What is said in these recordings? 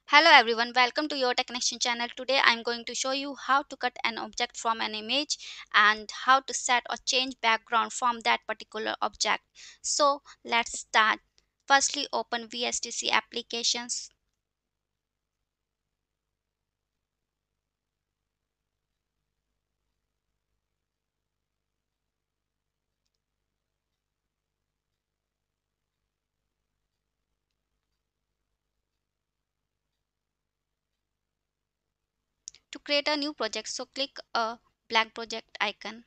Hello everyone, welcome to your Tech Connection channel. Today I'm going to show you how to cut an object from an image and how to set or change background from that particular object. So let's start. Firstly, open VSTC applications. To create a new project, so click a black project icon.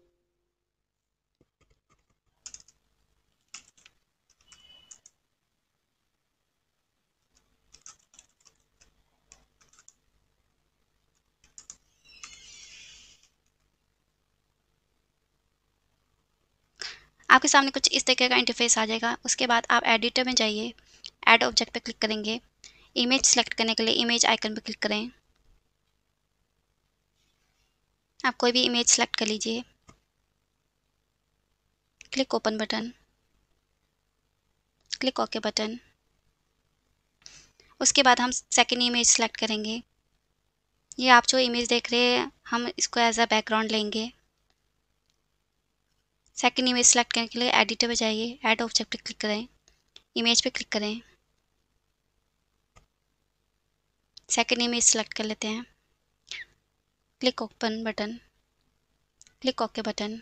आपके सामने कुछ इस तरीके का interface आ जाएगा। उसके बाद आप एडिटर में जाइए, ऐड ऑब्जेक्ट पे क्लिक करेंगे। इमेज सेलेक्ट करने के लिए इमेज आइकन पे क्लिक करें। आप कोई भी इमेज सेलेक्ट कर लीजिए। Click open button, click okay button. उसके बाद हम सेकेंड इमेज सेलेक्ट करेंगे। ये आप जो इमेज देख रहे हैं, हम इसको एज अ बैकग्राउंड लेंगे। सेकेंड इमेज सेलेक्ट करने के लिए एडिटर में जाइए, ऐड ऑब्जेक्ट पे क्लिक करें, इमेज पे क्लिक करें। सेकेंड इमेज सेलेक्ट कर लेते हैं। Click open button, click okay button.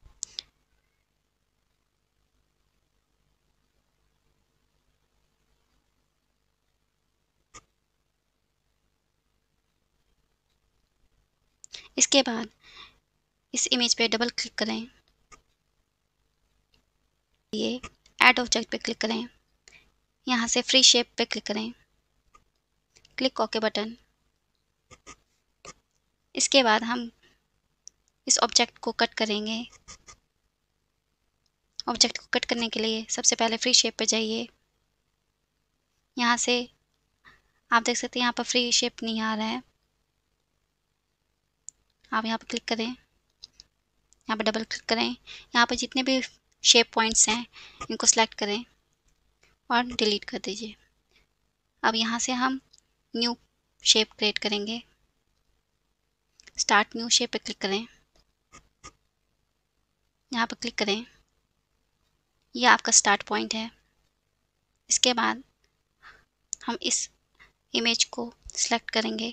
इसके बाद इस इमेज पे डबल क्लिक करें, ये ऐड ऑब्जेक्ट पे क्लिक करें, यहाँ से फ्री शेप पे क्लिक करें, क्लिक ओके बटन। इसके बाद हम इस ऑब्जेक्ट को कट करेंगे। ऑब्जेक्ट को कट करने के लिए सबसे पहले फ्री शेप पे जाइए। यहाँ से आप देख सकते हैं यहाँ पर फ्री शेप नहीं आ रहा है। आप यहाँ पर क्लिक करें, यहाँ पर डबल क्लिक करें, यहाँ पर जितने भी शेप पॉइंट्स हैं इनको सेलेक्ट करें और डिलीट कर दीजिए। अब यहाँ से हम न्यू शेप क्रिएट करेंगे। स्टार्ट न्यू शेप पे क्लिक करें, यहाँ पर क्लिक करें, ये आपका स्टार्ट पॉइंट है। इसके बाद हम इस इमेज को सिलेक्ट करेंगे।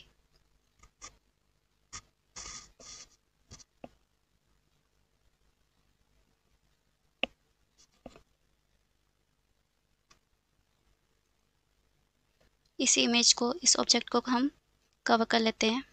इस इमेज को, इस ऑब्जेक्ट को हम कवर कर लेते हैं।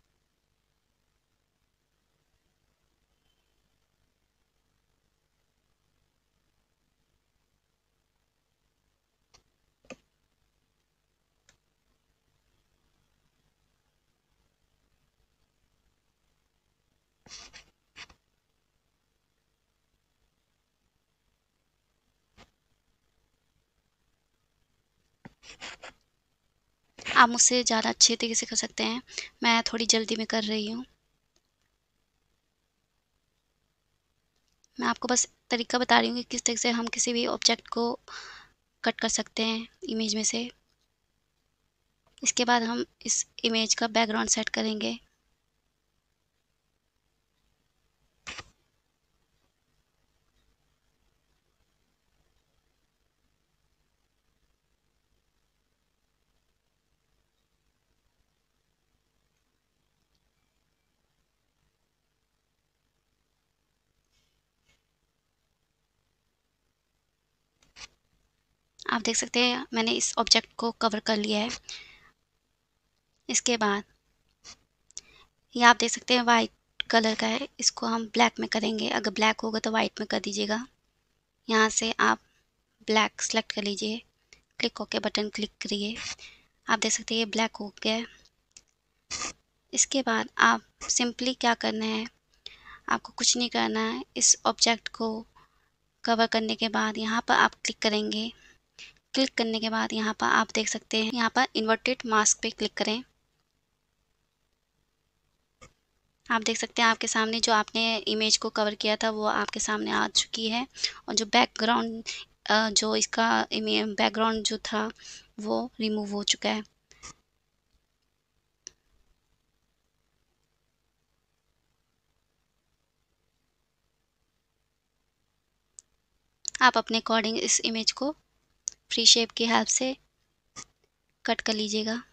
आप मुझसे ज़्यादा अच्छे तरीके से कर सकते हैं, मैं थोड़ी जल्दी में कर रही हूँ। मैं आपको बस तरीका बता रही हूँ कि किस तरीके से हम किसी भी ऑब्जेक्ट को कट कर सकते हैं इमेज में से। इसके बाद हम इस इमेज का बैकग्राउंड सेट करेंगे। आप देख सकते हैं मैंने इस ऑब्जेक्ट को कवर कर लिया है। इसके बाद ये आप देख सकते हैं वाइट कलर का है, इसको हम ब्लैक में करेंगे। अगर ब्लैक होगा तो वाइट में कर दीजिएगा। यहाँ से आप ब्लैक सेलेक्ट कर लीजिए, क्लिक ओके बटन क्लिक करिए। आप देख सकते हैं ये ब्लैक हो गया है। इसके बाद आप सिंपली क्या करना है, आपको कुछ नहीं करना है। इस ऑब्जेक्ट को कवर करने के बाद यहाँ पर आप क्लिक करेंगे। क्लिक करने के बाद यहाँ पर आप देख सकते हैं, यहाँ पर इन्वर्टेड मास्क पे क्लिक करें। आप देख सकते हैं आपके सामने जो आपने इमेज को कवर किया था वो आपके सामने आ चुकी है, और जो बैकग्राउंड जो इसका बैकग्राउंड जो था वो रिमूव हो चुका है। आप अपने अकॉर्डिंग इस इमेज को फ्री शेप की हेल्प से कट कर लीजिएगा।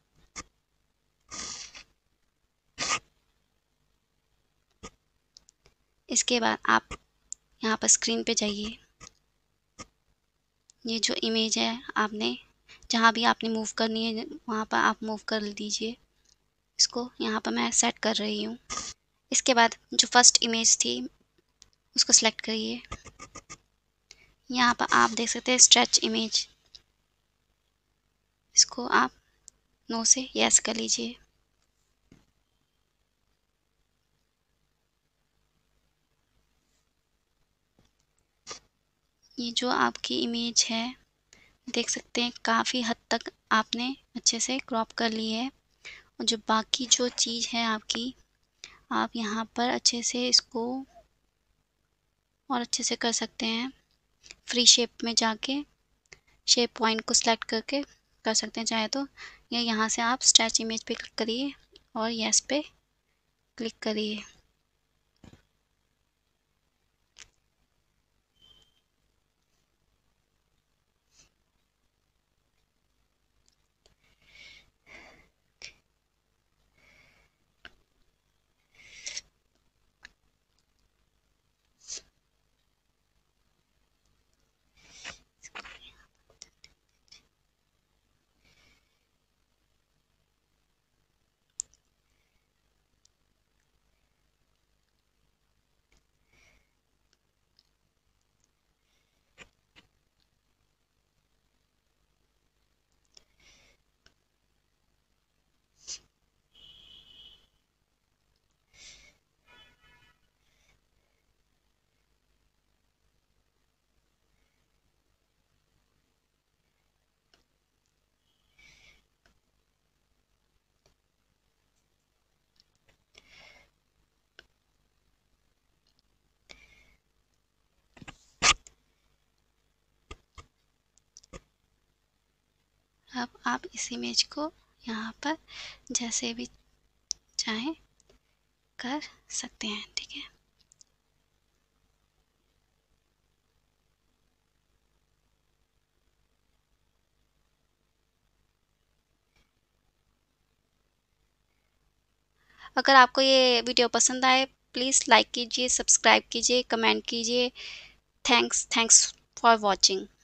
इसके बाद आप यहाँ पर स्क्रीन पे जाइए। ये जो इमेज है आपने जहाँ भी आपने मूव करनी है वहाँ पर आप मूव कर दीजिए। इसको यहाँ पर मैं सेट कर रही हूँ। इसके बाद जो फर्स्ट इमेज थी उसको सेलेक्ट करिए। यहाँ पर आप देख सकते हैं स्ट्रेच इमेज, इसको आप नो से यस कर लीजिए। ये जो आपकी इमेज है देख सकते हैं काफ़ी हद तक आपने अच्छे से क्रॉप कर ली है। और जो बाकी जो चीज़ है आपकी, आप यहाँ पर अच्छे से इसको और अच्छे से कर सकते हैं। फ्री शेप में जाके शेप पॉइंट को सिलेक्ट करके कर सकते हैं चाहे तो, या यहाँ से आप स्ट्रेच इमेज पे क्लिक करिए और यस पे क्लिक करिए। अब आप इस इमेज को यहाँ पर जैसे भी चाहें कर सकते हैं, ठीक है। अगर आपको ये वीडियो पसंद आए प्लीज़ लाइक कीजिए, सब्सक्राइब कीजिए, कमेंट कीजिए। Thanks for watching.